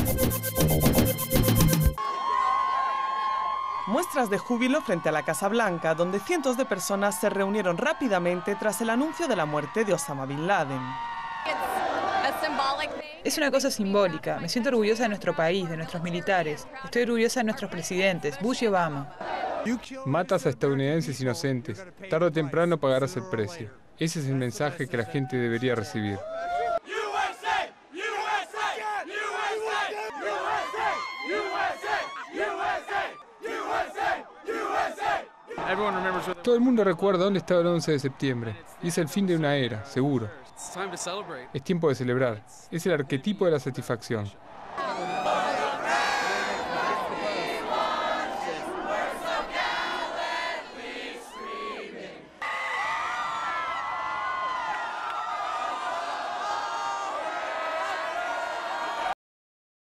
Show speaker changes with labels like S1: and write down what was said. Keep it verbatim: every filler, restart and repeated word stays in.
S1: Muestras de júbilo frente a la Casa Blanca, donde cientos de personas se reunieron rápidamente tras el anuncio de la muerte de Osama Bin Laden.
S2: Es una cosa simbólica. Me siento orgullosa de nuestro país, de nuestros militares. Estoy orgullosa de nuestros presidentes, Bush y Obama.
S3: Matas a estadounidenses inocentes. Tarde o temprano pagarás el precio. Ese es el mensaje que la gente debería recibir. Todo el mundo recuerda dónde estaba el once de septiembre. Y es el fin de una era, seguro. Es tiempo de celebrar. Es el arquetipo de la satisfacción.